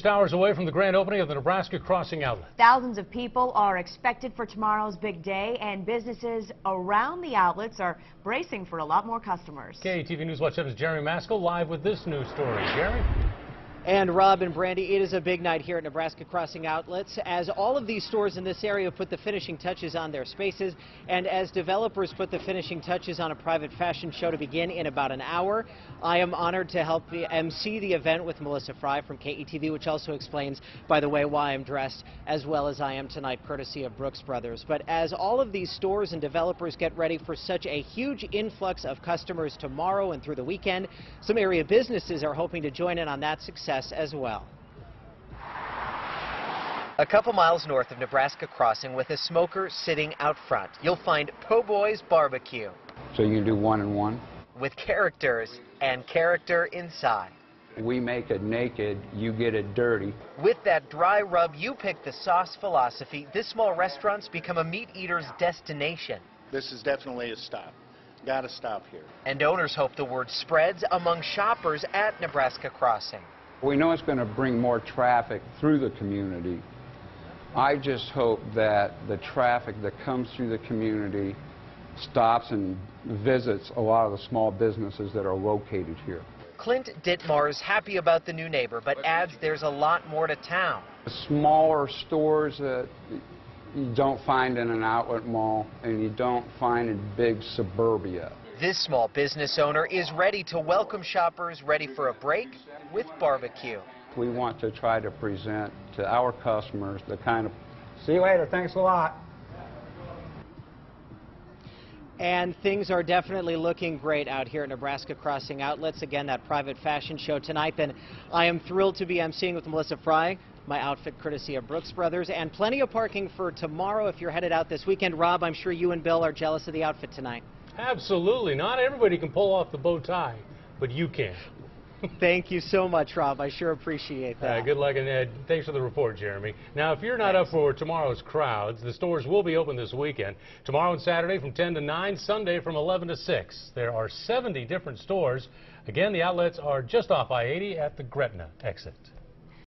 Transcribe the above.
Just hours away from the grand opening of the Nebraska Crossing outlet. Thousands of people are expected for tomorrow's big day, and businesses around the outlets are bracing for a lot more customers. KETV News Watch 7's Jeremy Maskell live with this news story. Jeremy? And Rob and Brandy, it is a big night here at Nebraska Crossing Outlets as all of these stores in this area put the finishing touches on their spaces, and as developers put the finishing touches on a private fashion show to begin in about an hour. I am honored to help MC the event with Melissa Fry from KETV, which also explains, by the way, why I'm dressed as well as I am tonight, courtesy of Brooks Brothers. But as all of these stores and developers get ready for such a huge influx of customers tomorrow and through the weekend, some area businesses are hoping to join in on that success as well. A couple miles north of Nebraska Crossing, with a smoker sitting out front, you'll find Po' Boy's Barbecue. So you can do one and one? With characters and character inside. We make it naked, you get it dirty. With that dry rub, you pick the sauce philosophy, this small restaurant's become a meat eater's destination. This is definitely a stop. Gotta stop here. And owners hope the word spreads among shoppers at Nebraska Crossing. We know it's going to bring more traffic through the community. I just hope that the traffic that comes through the community stops and visits a lot of the small businesses that are located here. Clint Dittmar's happy about the new neighbor, but adds there's a lot more to town. Smaller stores that you don't find in an outlet mall and you don't find in big suburbia. This small business owner is ready to welcome shoppers ready for a break with barbecue. We want to try to present to our customers the kind of... See you later. Thanks a lot. And things are definitely looking great out here at Nebraska Crossing Outlets. Again, that private fashion show tonight. Then I am thrilled to be emceeing with Melissa Fry, my outfit courtesy of Brooks Brothers, and plenty of parking for tomorrow if you're headed out this weekend. Rob, I'm sure you and Bill are jealous of the outfit tonight. Absolutely. Not everybody can pull off the bow tie, but you can. Thank you so much, Rob. I sure appreciate that. Good luck, and thanks for the report, Jeremy. Now, if you're not up for tomorrow's crowds, the stores will be open this weekend. Tomorrow and Saturday from 10 to 9, Sunday from 11 to 6. There are 70 different stores. Again, the outlets are just off I-80 at the Gretna exit.